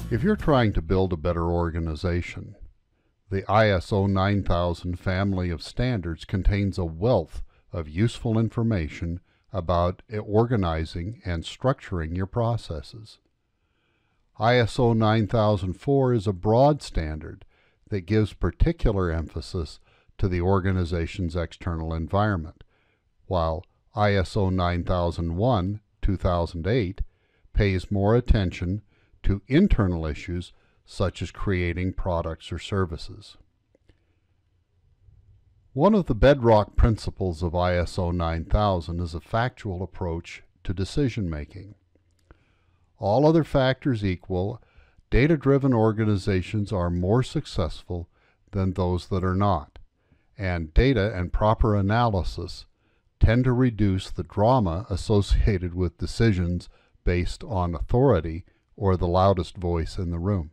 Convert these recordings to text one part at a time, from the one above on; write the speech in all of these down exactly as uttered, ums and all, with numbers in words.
If you're trying to build a better organization, the I S O nine thousand family of standards contains a wealth of useful information about organizing and structuring your processes. I S O nine thousand four is a broad standard that gives particular emphasis to the organization's external environment, while I S O nine thousand one, two thousand eight pays more attention to internal issues such as creating products or services. One of the bedrock principles of I S O nine thousand is a factual approach to decision making. All other factors equal, data-driven organizations are more successful than those that are not, and data and proper analysis tend to reduce the drama associated with decisions based on authority or the loudest voice in the room.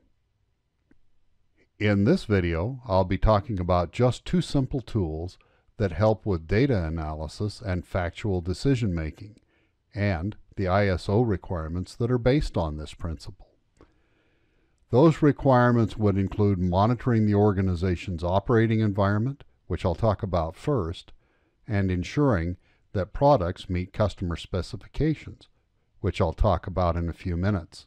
In this video, I'll be talking about just two simple tools that help with data analysis and factual decision making, and the I S O requirements that are based on this principle. Those requirements would include monitoring the organization's operating environment, which I'll talk about first, and ensuring that products meet customer specifications, which I'll talk about in a few minutes.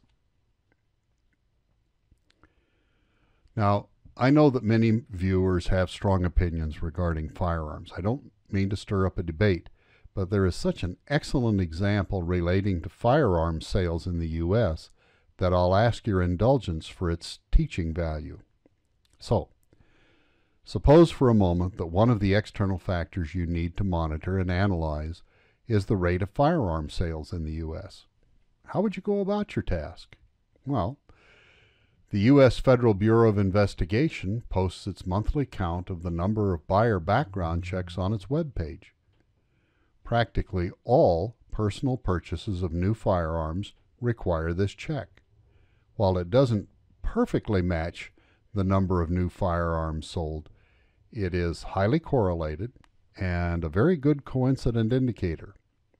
Now, I know that many viewers have strong opinions regarding firearms. I don't mean to stir up a debate, but there is such an excellent example relating to firearms sales in the U S that I'll ask your indulgence for its teaching value. So, suppose for a moment that one of the external factors you need to monitor and analyze is the rate of firearm sales in the U S. How would you go about your task? Well, the U S Federal Bureau of Investigation posts its monthly count of the number of buyer background checks on its webpage. Practically all personal purchases of new firearms require this check. While it doesn't perfectly match the number of new firearms sold, it is highly correlated and a very good coincident indicator.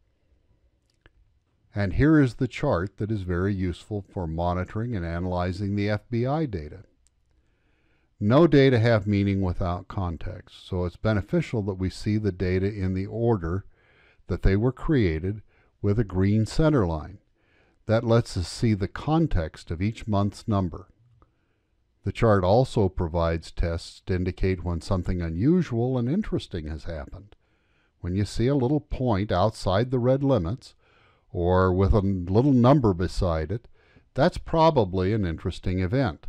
And here is the chart that is very useful for monitoring and analyzing the F B I data. No data have meaning without context, so it's beneficial that we see the data in the order that they were created with a green center line. That lets us see the context of each month's number. The chart also provides tests to indicate when something unusual and interesting has happened. When you see a little point outside the red limits, or with a little number beside it, that's probably an interesting event.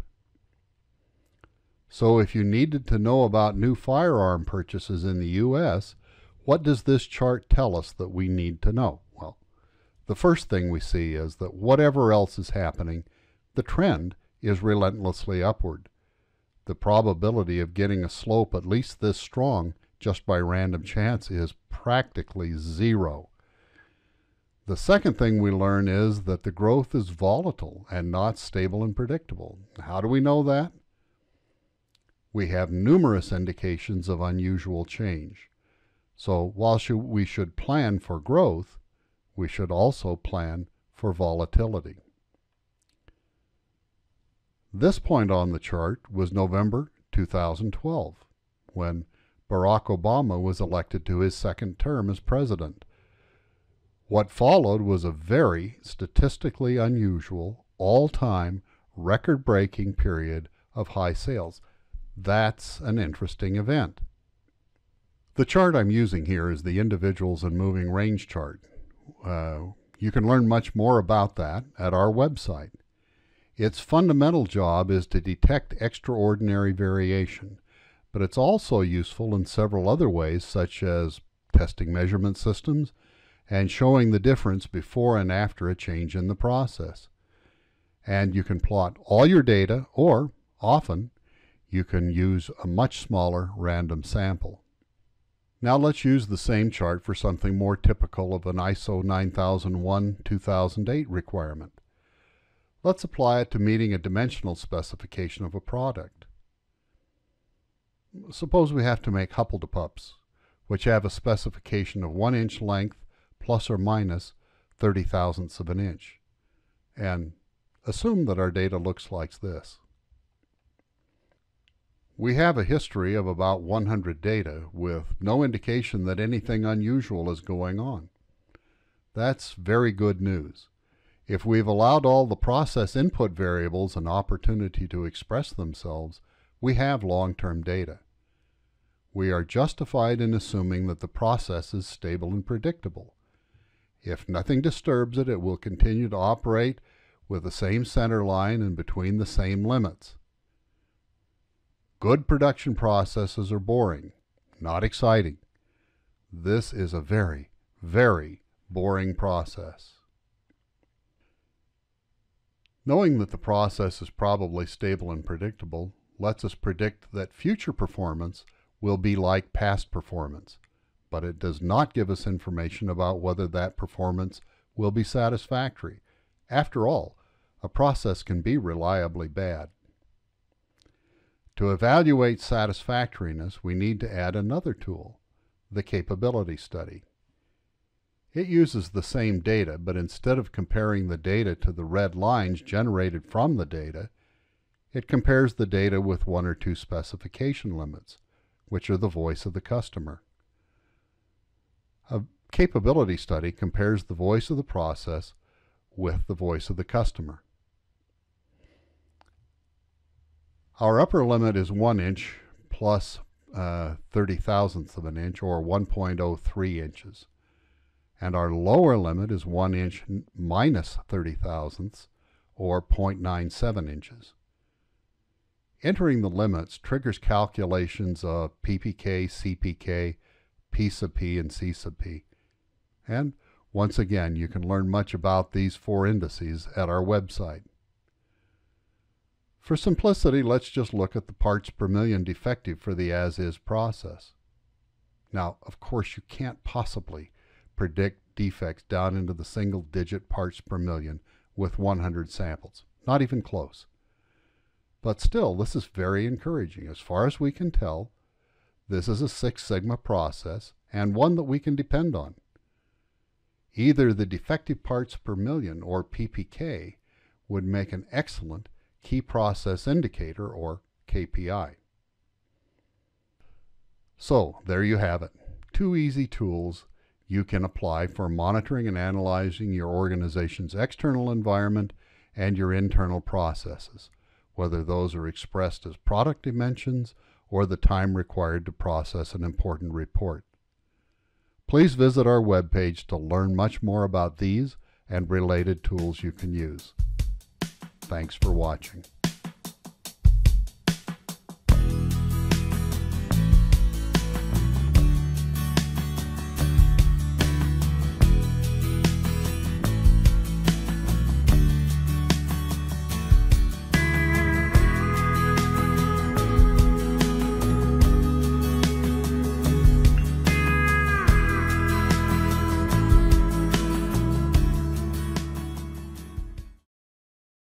So if you needed to know about new firearm purchases in the U S, what does this chart tell us that we need to know? Well, the first thing we see is that whatever else is happening, the trend is relentlessly upward. The probability of getting a slope at least this strong just by random chance is practically zero. The second thing we learn is that the growth is volatile and not stable and predictable. How do we know that? We have numerous indications of unusual change. So while we should plan for growth, we should also plan for volatility. This point on the chart was November two thousand twelve, when Barack Obama was elected to his second term as president. What followed was a very statistically unusual, all-time, record-breaking period of high sales. That's an interesting event. The chart I'm using here is the Individuals and Moving Range chart. Uh, you can learn much more about that at our website. Its fundamental job is to detect extraordinary variation, but it's also useful in several other ways, such as testing measurement systems and showing the difference before and after a change in the process. And you can plot all your data, or often you can use a much smaller random sample. Now let's use the same chart for something more typical of an I S O nine thousand one two thousand eight requirement. Let's apply it to meeting a dimensional specification of a product. Suppose we have to make Huppeldepups, which have a specification of one inch length plus or minus thirty thousandths of an inch. And assume that our data looks like this. We have a history of about one hundred data with no indication that anything unusual is going on. That's very good news. If we've allowed all the process input variables an opportunity to express themselves, we have long-term data. We are justified in assuming that the process is stable and predictable. If nothing disturbs it, it will continue to operate with the same center line and between the same limits. Good production processes are boring, not exciting. This is a very, very boring process. Knowing that the process is probably stable and predictable lets us predict that future performance will be like past performance, but it does not give us information about whether that performance will be satisfactory. After all, a process can be reliably bad. To evaluate satisfactoriness, we need to add another tool, the capability study. It uses the same data, but instead of comparing the data to the red lines generated from the data, it compares the data with one or two specification limits, which are the voice of the customer. A capability study compares the voice of the process with the voice of the customer. Our upper limit is one inch plus uh, thirty thousandths of an inch, or one point zero three inches. And our lower limit is one inch minus thirty thousandths, or zero point nine seven inches. Entering the limits triggers calculations of P P K, C P K, P sub P, and C sub P. And once again, you can learn much about these four indices at our website. For simplicity, let's just look at the parts per million defective for the as-is process. Now, of course, you can't possibly predict defects down into the single-digit parts per million with one hundred samples. Not even close. But still, this is very encouraging. As far as we can tell, this is a Six Sigma process and one that we can depend on. Either the defective parts per million, or P P K, would make an excellent key process indicator, or K P I. So, there you have it. Two easy tools you can apply for monitoring and analyzing your organization's external environment and your internal processes, whether those are expressed as product dimensions or the time required to process an important report. Please visit our webpage to learn much more about these and related tools you can use. Thanks for watching.